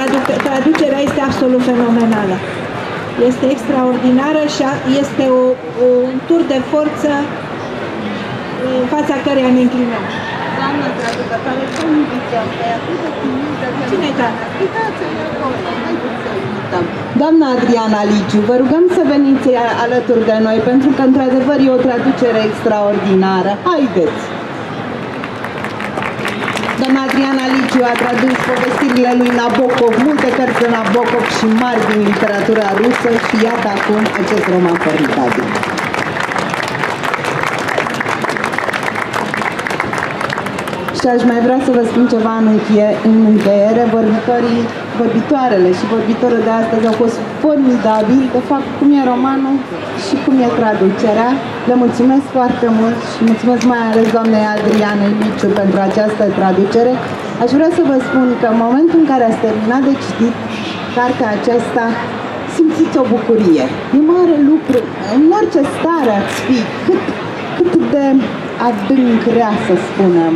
traducerea este absolut fenomenală. Este extraordinară și este un tur de forță în fața căreia ne înclinăm. Doamna traducătoare, să invităm pe atât de timidă. Cine-i ta? Uitați-ne acolo, haideți să invităm. Doamna Adriana Liciu, vă rugăm să veniți alături de noi, pentru că într-adevăr e o traducere extraordinară. Haideți! Doamna Adriana Liciu a tradus povestirile lui Nabokov, multe cărți de Nabokov și mari din literatura rusă și iată acum acest roman formidabil. Și aș mai vrea să vă spun ceva în încheiere. Vorbitoarele și vorbitorul de astăzi au fost formidabili, de fapt cum e romanul și cum e traducerea. Le mulțumesc foarte mult și mulțumesc mai ales doamnei Adriana Liciu pentru această traducere. Aș vrea să vă spun că în momentul în care ați terminat de citit cartea aceasta, simțiți o bucurie. E mare lucru, în orice stare ați fi, cât de adânc rea, să spunem,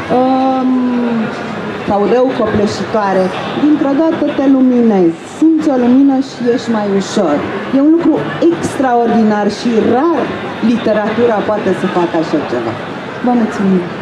sau rău copleșitoare, dintr-o dată te luminezi, simți o lumină și ești mai ușor. E un lucru extraordinar și rar literatura poate să facă așa ceva. Vă mulțumim!